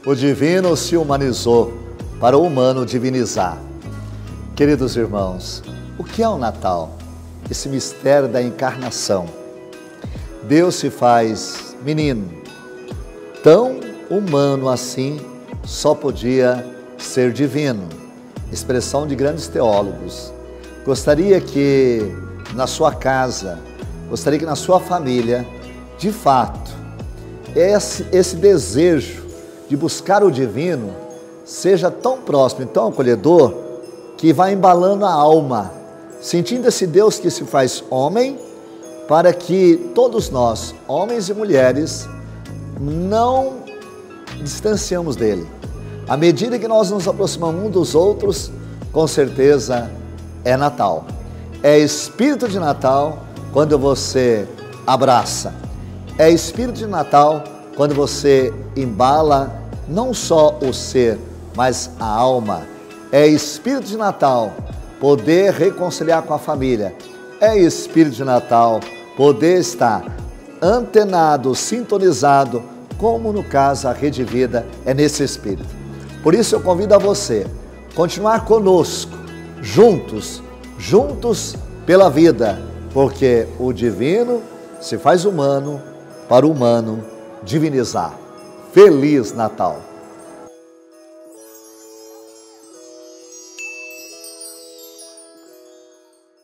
O divino se humanizou para o humano divinizar. Queridos irmãos, o que é o Natal? Esse mistério da encarnação. Deus se faz menino, tão humano assim, só podia ser divino. Expressão de grandes teólogos. Gostaria que na sua casa, gostaria que na sua família, de fato, esse desejo de buscar o divino seja tão próximo e tão acolhedor que vai embalando a alma, sentindo esse Deus que se faz homem, para que todos nós, homens e mulheres, não distanciamos dele. À medida que nós nos aproximamos uns dos outros, com certeza é Natal. É espírito de Natal quando você abraça. É espírito de Natal quando você embala não só o ser, mas a alma. É espírito de Natal poder reconciliar com a família. É espírito de Natal poder estar antenado, sintonizado, como no caso a Rede Vida é nesse espírito. Por isso eu convido a você a continuar conosco, juntos pela vida, porque o divino se faz humano para o humano divinizar. Feliz Natal!